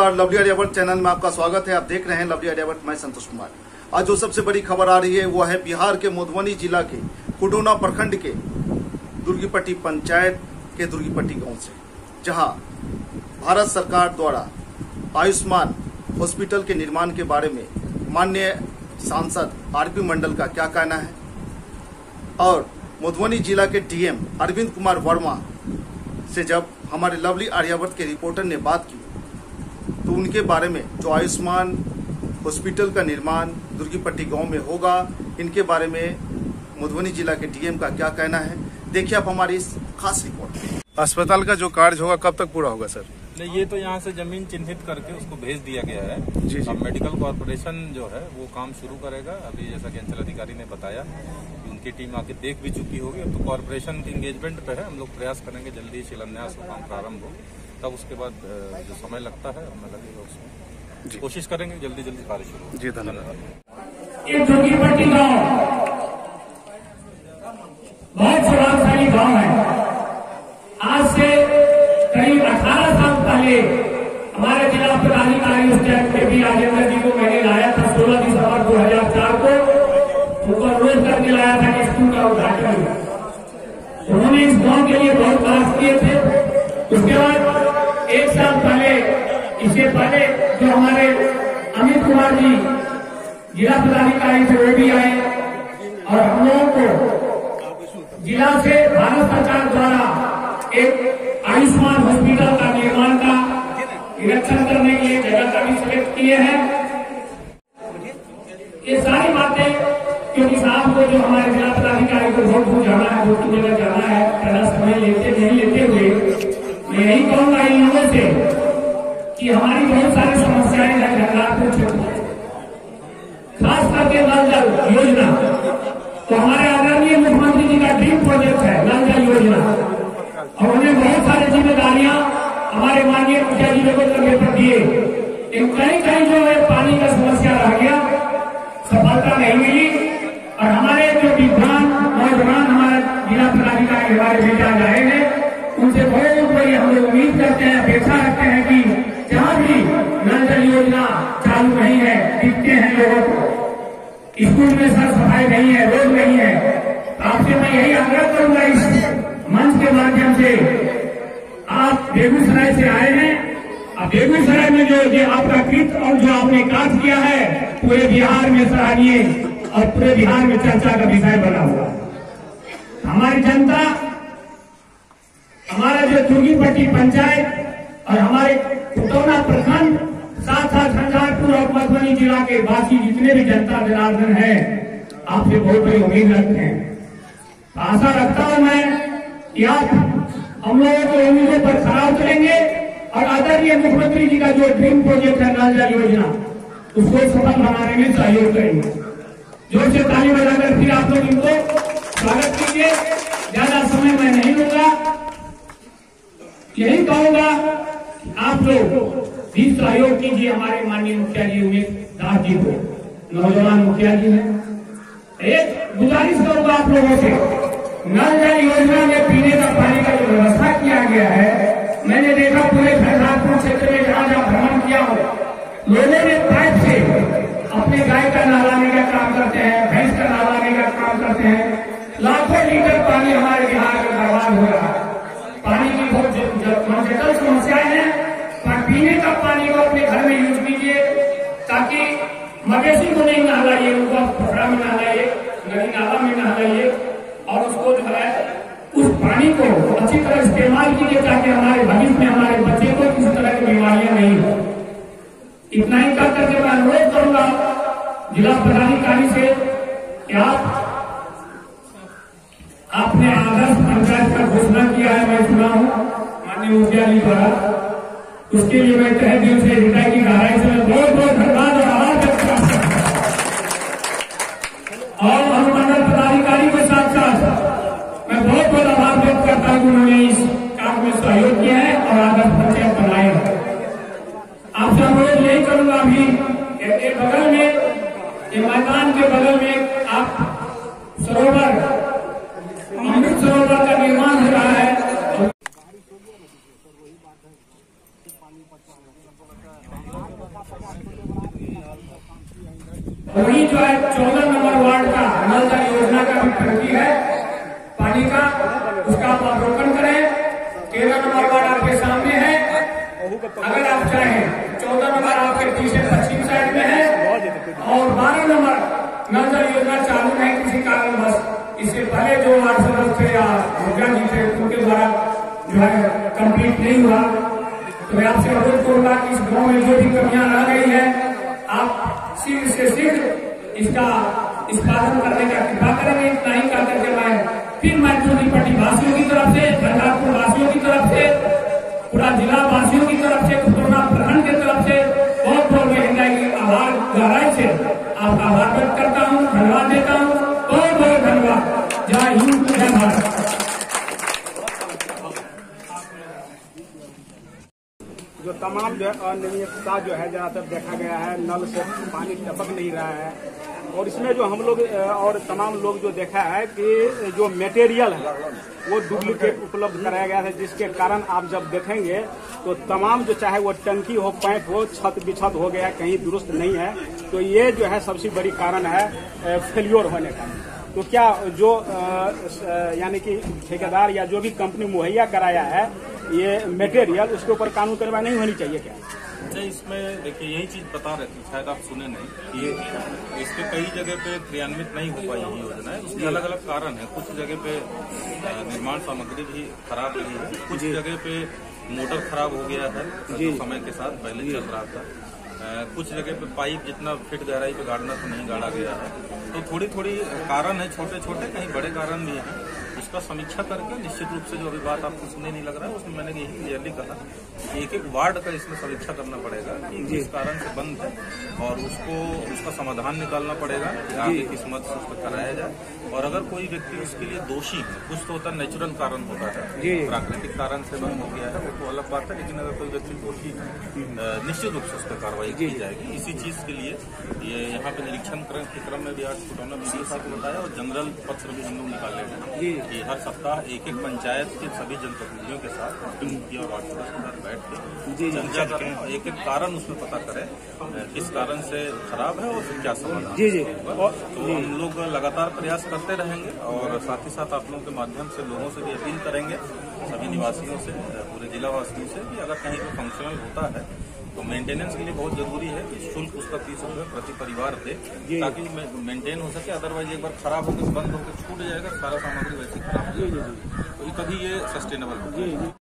नमस्कार, lovely Aryavart channel में आपका स्वागत है। आप देख रहे हैं लवली आर्यावर्त, मैं संतोष कुमार। आज जो सबसे बड़ी खबर आ रही है वो है बिहार के मधुबनी जिला के कुडोना प्रखंड के दुर्गीपट्टी पंचायत के दुर्गीपट्टी गांव से, जहां भारत सरकार द्वारा आयुष्मान हॉस्पिटल के निर्माण के बारे में माननीय सांसद आरपी मंडल का क्या कहना है और मधुबनी जिला के डीएम अरविंद कुमार वर्मा से जब हमारे लवली आर्यावर्त के रिपोर्टर ने बात की तो उनके बारे में जो आयुष्मान हॉस्पिटल का निर्माण दुर्गीपट्टी गांव में होगा, इनके बारे में मधुबनी जिला के डीएम का क्या कहना है, देखिए आप हमारी इस खास रिपोर्ट। अस्पताल का जो कार्य होगा कब तक पूरा होगा सर? नहीं, ये तो यहाँ से जमीन चिन्हित करके उसको भेज दिया गया है जी। अब मेडिकल कॉर्पोरेशन जो है वो काम शुरू करेगा। अभी जैसा कि अंचल अधिकारी ने बताया, उनकी टीम आके देख भी चुकी होगी। अब तो कॉर्पोरेशन की एंगेजमेंट पे है, हम लोग प्रयास करेंगे जल्दी शिलान्यास का काम प्रारंभ हो, तब उसके बाद जो समय लगता है हमें लगेगा उसमें कोशिश करेंगे जल्दी कार्य शुरू हो। जी धन्यवाद। ये दुर्गीपट्टी गांव बहुत सौभाग्यशाली गांव है। आज से करीब 18 साल पहले हमारे जिला पदाधिकारी उस टाइम के भी राजेंद्र जी को मैंने लाया था 16 दिसंबर 2004 को, उनको अनुरोध करके लाया था कि स्कूल का उद्घाटन हो। उन्होंने इस गांव के लिए बहुत प्रयास किए थे। उसके बाद 1 साल पहले, इससे पहले जो हमारे अमित कुमार जी जिला पदाधिकारी थे वो भी आए और हम लोगों को जिला से भारत सरकार द्वारा एक आयुष्मान हॉस्पिटल का निर्माण का निरीक्षण करने के लिए जगह का भी सिलेक्ट किए हैं। ये सारी बातें क्योंकि साहब को जो हमारे जिला पदाधिकारी को वोट जाना है, वोट की जगह जाना है, पहला समय नहीं लेते हुए मैं यही कहूंगा इन लोगों से कि हमारी बहुत सारी समस्याएं हैं झंझारपुर क्षेत्र, खास करके नल जल योजना। तो हमारे आदरणीय मुख्यमंत्री जी का ड्रीम प्रोजेक्ट है नल जल योजना, और उन्हें बहुत सारी जिम्मेदारियां हमारे माननीय मुखिया जी को करने पर दिए। लेकिन कहीं जो है पानी का समस्या रह गया, सफलता नहीं मिली। और हमारे जो विद्वान नौजवान हमारे जिला पदाधिकारी हमारे भेजा जाएंगे, उनसे बहुत बड़ी हम लोग उम्मीद करते हैं, अपेक्षा रखते हैं कि जहां भी नल जल योजना चालू नहीं है, दिखते हैं लोगों को, स्कूल में साफ सफाई नहीं है, रोड नहीं है, तो आपसे मैं यही आग्रह करूंगा इस मंच के माध्यम से। आप बेगूसराय से आए हैं, अब बेगूसराय में जो आपका कृत और जो आपने कार्य किया है पूरे बिहार में सराहनीय और पूरे बिहार में चर्चा का विषय बना हुआ। हमारी जनता, हमारा जो दुर्गीपट्टी पंचायत और हमारे कुडोना प्रखंड, साथ झंझारपुर और मधुबनी जिला के बाकी जितने भी जनता जनार्दन है, आपसे बहुत बड़ी उम्मीद रखते हैं। आशा रखता हूं मैं कि आप हम लोगों को उम्मीदों पर खरा उतरेंगे और आदरणीय मुख्यमंत्री जी का जो ड्रीम प्रोजेक्ट है नल जल योजना, उसको सफल बनाने में सहयोग करेंगे। जोर से ताली बजाकर फिर आप लोग इनको स्वागत कीजिए। ज्यादा समय मैं नहीं लूंगा, यही कहूंगा आप लोग भी सहयोग कीजिए हमारे माननीय मुखिया जी उमेश दास जी को, नौजवान मुखिया जी हैं। एक गुजारिश करूंगा आप लोगों से, नल जल योजना में पीने का पानी का जो व्यवस्था किया गया है, मैंने देखा पूरे झंझारपुर क्षेत्र में जहां जहां भ्रमण किया हो, लोगों ने पाइप से अपने गाय का नहलाने का काम करते हैं, भैंस का नहलाने का काम करते हैं। लाखों लीटर पानी हमारे बिहार में बर्बाद हो रहा है। पानी की बहुत जटिल समस्याएं हैं, पर पीने का पानी को अपने घर में यूज कीजिए, ताकि मवेशी को नहीं नहलाइए, उनको पोखरा में नहलाइए, नदी नाला में नहलाइए, और उसको जो है उस पानी को अच्छी तरह इस्तेमाल कीजिए, ताकि हमारे भविष्य में हमारे बच्चे को किसी तरह की बीमारियां नहीं हो। इतना ही कर करके मैं अनुरोध करूंगा जिला पदाधिकारी से कि आपने आदर्श पंचायत का घोषणा किया है, मैं सुना हूं माननीय मुखिया जी द्वारा, उसके लिए मैं तहे दिल से हृदय की गहराई से बहुत बहुत धन्यवाद और आभार व्यक्त करता हूं। और अनुमंडल पदाधिकारी के साथ साथ मैं बहुत बहुत आभार व्यक्त करता हूं कि उन्होंने इस काम में सहयोग किया है और आदर्श पंचायत बनाए हैं। आपसे अनुरोध यही करूंगा, अभी बगल में मैदान के बगल में आप सरोवर, अमृत सरोवर का निर्माण हो रहा है। वही जो है 14 नंबर वार्ड का नल जल योजना का भी टंकी है पानी का, उसका आप अवलोकन करें। 13 नंबर वार्ड आपके सामने है। अगर आप चाहें 14 नंबर आपके पीछे पश्चिम साइड में है और 12 नंबर नल जल योजना चालू है किसी कारणवश। इससे पहले जो वार्ड सदस्य थे या मुखिया जी थे उनके द्वारा जो है कंप्लीट नहीं हुआ। तो मैं आपसे अनुरोध करूंगा कि इस गांव में जो भी कमियां रह गई है आप शीघ्र से शीघ्र इसका निष्पादन करने का कृपा करेंगे। इतना ही कर करके मैं दुर्गीपट्टी वासियों की तरफ से, झंझारपुर वासियों की तरफ से, पूरा जिला वासियों की तरफ से, खुटौना प्रखंड की तरफ से बहुत बहुत मैं आभार गहराई से आपका आभार व्यक्त करता हूँ, धन्यवाद देता हूँ। बहुत बहुत धन्यवाद। जय हिंद, जय भारत। जो तमाम जो है अनियमितता जो है ज्यादातर देखा गया है, नल से पानी टपक नहीं रहा है और इसमें जो हम लोग और तमाम लोग जो देखा है कि जो मटेरियल है वो डुप्लीकेट उपलब्ध कराया गया है, जिसके कारण आप जब देखेंगे तो तमाम जो चाहे वो टंकी हो, पाइप हो, छत बिछत हो गया, कहीं दुरुस्त नहीं है। तो ये जो है सबसे बड़ी कारण है फेल्योर होने का। तो क्या जो यानी कि ठेकेदार या जो भी कंपनी मुहैया कराया है ये मटेरियल, उसके ऊपर कानून कार्रवाई नहीं होनी चाहिए क्या? नहीं, इसमें देखिए यही चीज बता रहे थे, शायद आप सुने नहीं। ये इस पे कई जगह पे क्रियान्वित नहीं हो पाई ये योजना है। उसके अलग अलग कारण है। कुछ जगह पे निर्माण सामग्री भी खराब रही है, कुछ जगह पे मोटर खराब हो गया है जो समय के साथ पहले चल रहा था, कुछ जगह पे पाइप जितना फिट गहराई पे गाड़ना तो नहीं गाड़ा गया है। तो थोड़ी थोड़ी कारण है, छोटे छोटे, कहीं बड़े कारण भी हैं। उसका समीक्षा करके निश्चित रूप से जो अभी बात आपको सुनने नहीं लग रहा है उसमें मैंने यही क्लियरली कहा कि एक एक वार्ड का इसमें समीक्षा करना पड़ेगा कि किस कारण से बंद है और उसका समाधान निकालना पड़ेगा कि आगे किस मत से उसको कराया जाए। और अगर कोई व्यक्ति उसके लिए दोषी है, कुछ तो होता है नेचुरल कारण होता है, प्राकृतिक कारण से बंद हो गया है वो तो अलग बात है, लेकिन अगर कोई व्यक्ति दोषी है निश्चित रूप से उस पर कार्रवाई की जाएगी। इसी चीज के लिए ये यहाँ पे निरीक्षण के क्रम में भी आज खुटौना बीडीओ साहब को बताया और जनरल पत्र भी हम लोग निकाले हैं कि हर सप्ताह एक एक पंचायत के सभी जनप्रतिनिधियों के साथ मुखिया और वार्ड सदस्य के साथ बैठ के चर्चा करें, एक एक कारण उसमें पता करें किस कारण से खराब है और फिर क्या समाधान होगा। तो हम लोग लगातार प्रयास करते रहेंगे और साथ ही साथ आप लोगों के माध्यम से लोगों से भी अपील करेंगे, सभी निवासियों से, पूरे जिला वासियों से कि अगर कहीं पर फंक्शनल होता है तो मेंटेनेंस के लिए बहुत जरूरी है कि शुल्क उसका 30 रुपये प्रति परिवार दे ताकि मेंटेन हो सके। अदरवाइज एक बार खराब होकर बंद होकर छूट जाएगा, सारा सामग्री वैसे खराब हो जाएगी, तो कभी ये सस्टेनेबल होगा।